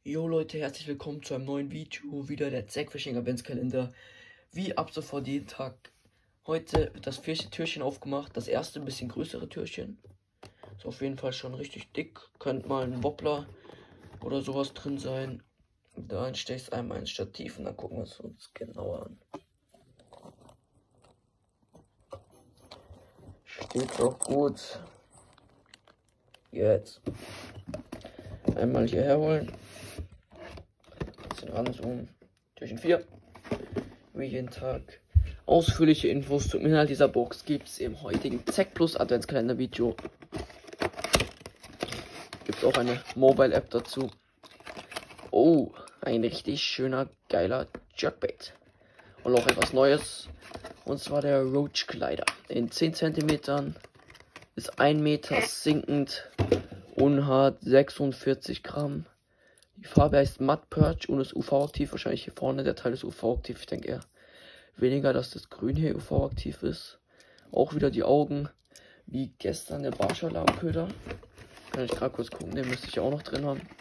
Jo Leute, herzlich willkommen zu einem neuen Video. Wieder der Zackfishing Adventskalender. Wie ab sofort jeden Tag. Heute wird das vierte Türchen aufgemacht. Das erste ein bisschen größere Türchen. Ist auf jeden Fall schon richtig dick. Könnte mal ein Wobbler oder sowas drin sein. Dann stelle ich es einmal ins Stativ und dann gucken wir es uns genauer an. Steht doch gut. Jetzt einmal hierher holen. Ranzoomen. Türchen 4. Wie jeden Tag. Ausführliche Infos zum Inhalt dieser Box gibt es im heutigen Zack Plus Adventskalender Video. Gibt auch eine Mobile App dazu. Oh, ein richtig schöner, geiler Jerkbait. Und auch etwas Neues. Und zwar der Roach Glider. In 10 cm. Ist 1 Meter sinkend. Unhart 46 Gramm. Die Farbe heißt Mud Perch und ist UV-aktiv. Wahrscheinlich hier vorne der Teil ist UV-aktiv. Ich denke eher weniger, dass das Grün hier UV-aktiv ist. Auch wieder die Augen. Wie gestern der Barschalarmköder. Kann ich gerade kurz gucken. Den müsste ich auch noch drin haben.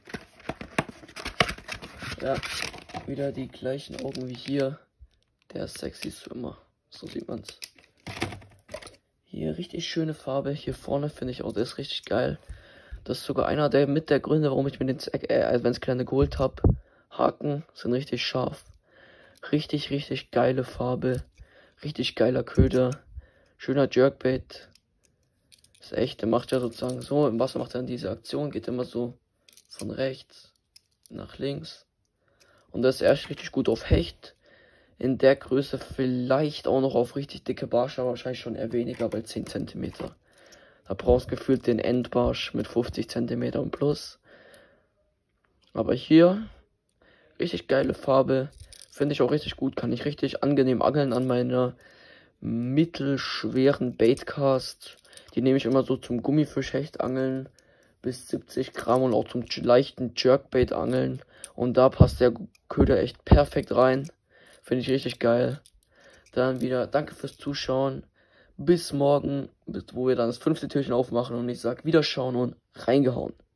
Ja, wieder die gleichen Augen wie hier. Der Sexy Swimmer. So sieht man's. Hier richtig schöne Farbe. Hier vorne finde ich auch, der ist richtig geil. Das ist sogar einer der Gründe, warum ich mir den Adventskalender geholt habe. Haken sind richtig scharf. Richtig geile Farbe. Richtig geiler Köder. Schöner Jerkbait. Ist echt, der macht ja sozusagen so. Im Wasser macht er dann diese Aktion. Geht immer so von rechts nach links. Und das ist erst richtig gut auf Hecht. In der Größe vielleicht auch noch auf richtig dicke Barsche, aber wahrscheinlich schon eher weniger, bei 10 cm. Da brauchst gefühlt den Endbarsch mit 50 cm und plus. Aber hier richtig geile Farbe. Finde ich auch richtig gut. Kann ich richtig angenehm angeln an meiner mittelschweren Baitcast. Die nehme ich immer so zum Gummifischhecht angeln. Bis 70 Gramm und auch zum leichten Jerkbait angeln. Und da passt der Köder echt perfekt rein. Finde ich richtig geil. Dann wieder danke fürs Zuschauen. Bis morgen, wo wir dann das 5. Türchen aufmachen und ich sag Wiederschauen und reingehauen.